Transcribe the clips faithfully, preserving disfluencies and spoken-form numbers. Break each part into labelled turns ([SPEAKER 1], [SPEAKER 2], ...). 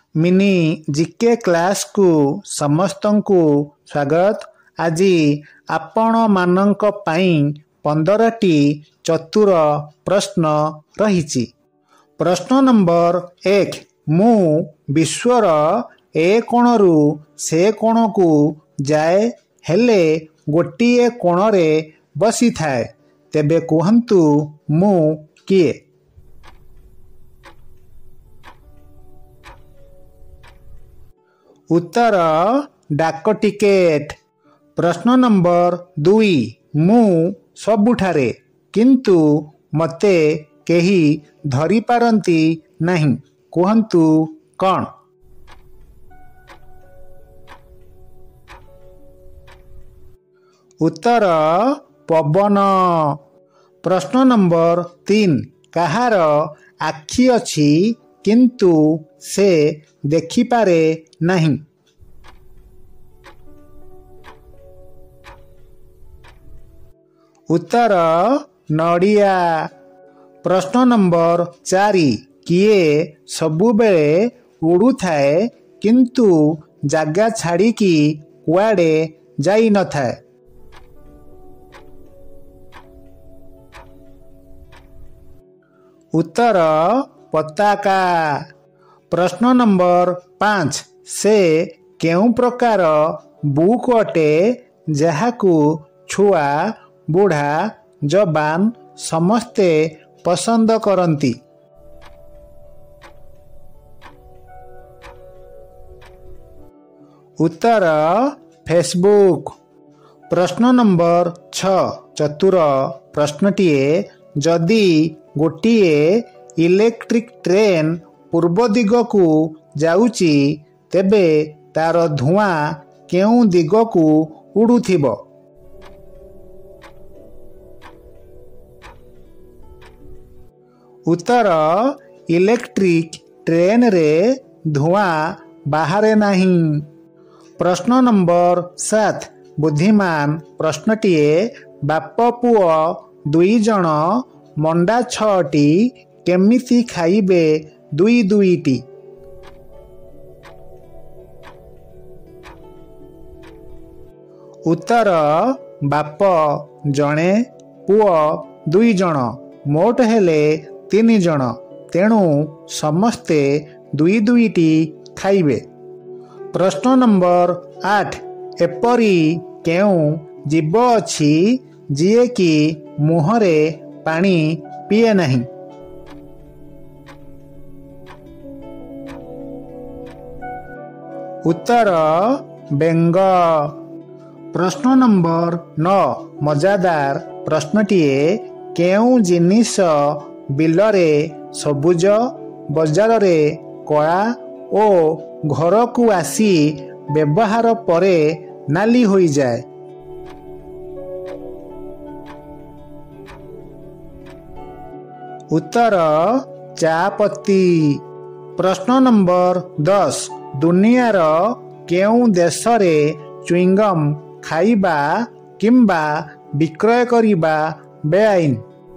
[SPEAKER 1] Mini GK class को समस्तंकु स्वागत। आज आपण मानंक पाई पंद्रहटी चतुर प्रश्न रही। प्रश्न नंबर एक, मु विश्वर ए कोणरू से कोण को जाए हेले गोटिए कोणरे बसी थाए, तेबे कहंतु मु किए? उत्तर डाक टिकेट। प्रश्न नंबर दुई, मु सबुठारे किंतु मते केही धरी पारंती नहीं, कहंतु कौन? उत्तर पवन। प्रश्न नंबर तीन, कहार आखि अछि किंतु से देखिपारे नहीं? उत्तर नड़िया। प्रश्न नंबर चारि, किए सबुबेले उड़ू थाए किंतु जागा छाड़ी की कुआडे जाई न थाए? उत्तर पताका। प्रश्न नंबर पाँच, से केउं प्रकार बुक अटे जहाकू छुआ बुढ़ा जबान समस्ते पसंद करती? उत्तर फेसबुक। प्रश्न नंबर छ, चतुर प्रश्नटीए, जदि गोटिए इलेक्ट्रिक ट्रेन पूर्व दिग को जाउची तेबे तार धुआं केउं दिग को उड़ुथिबो? उत्तर इलेक्ट्रिक ट्रेन रे धुआं बाहरे नहीं। प्रश्न नंबर सात, बुद्धिमान प्रश्नटीए, बाप पुओ दुई जण मंडा छटी केमिति खाइबे दुई दुईटी? उत्तर बाप जणे पुओ दुई जण मोट हेले तीन जण, तेणु समस्ते दुई दुईटी खाइबे। प्रश्न नंबर आठ, एपरी केउं जीव अछि जिए कि मुहरे पानी पिए नहीं? उत्तर बेंग। प्रश्न नंबर नौ, मजादार प्रश्नटीए, केउं जिनिस बिलरे सबुज, बजारे कला ओ घर को आसी व्यवहार परे नाली होई जाए? उत्तर चापत्ती। प्रश्न नंबर दस, दुनियार केउं देशरे च्युइंगम खाइबा किंबा विक्रय करिबा बेआईन?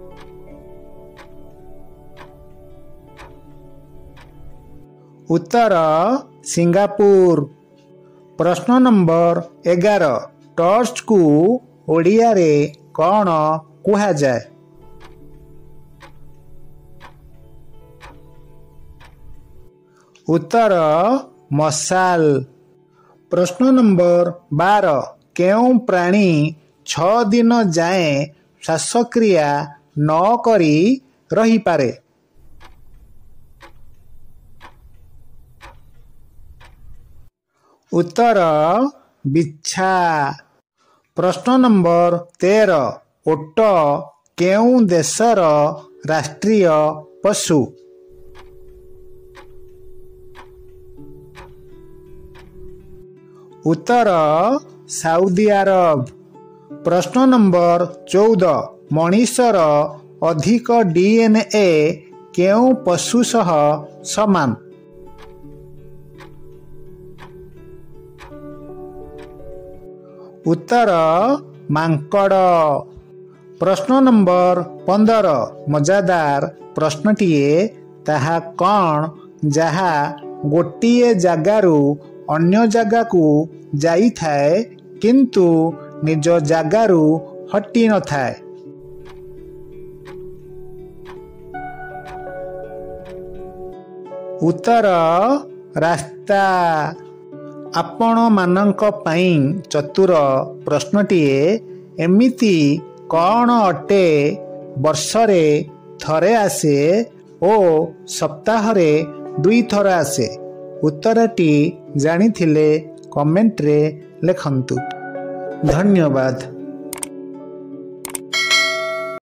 [SPEAKER 1] उत्तर सिंगापुर। प्रश्न नंबर एगार, टॉर्च को ओडिया रे कौन कुहा जाए? उत्तर मशाल। प्रश्न नंबर बार, केउं प्राणी छ दिन जाए श्वासक्रिया न करी रही पारे? उत्तर बिच्छा। प्रश्न नंबर तेर, ओट केउं देशर राष्ट्रीय पशु? उत्तर साउदी अरब। प्रश्न नंबर चौदह, मनीषर अधिक डीएनए केउं पशु सह समान? उत्तर मांकड़। प्रश्न नंबर पंदर, मजादार प्रश्नटीए, ताहा कौन जहा ଗୋଟିଏ ଜାଗାରୁ ଅନ୍ୟ ଜାଗାକୁ ଯାଇଥାଏ କିନ୍ତୁ ନିଜ ଜାଗାରୁ ହଟି ନଥାଏ? ଉତ୍ତର ରାସ୍ତା। ଆପଣମାନଙ୍କ ପାଇଁ ଚତୁର ପ୍ରଶ୍ନଟିଏ, ଏମିତି କ'ଣ ଅଟେ ବର୍ଷରେ ଥରେ ଆସେ ଓ ସପ୍ତାହରେ ଦୁଇଥର ଆସେ? ଉତ୍ତରଟି ଜାଣିଥିଲେ କମେଣ୍ଟରେ ଲେଖନ୍ତୁ। ଧନ୍ୟବାଦ।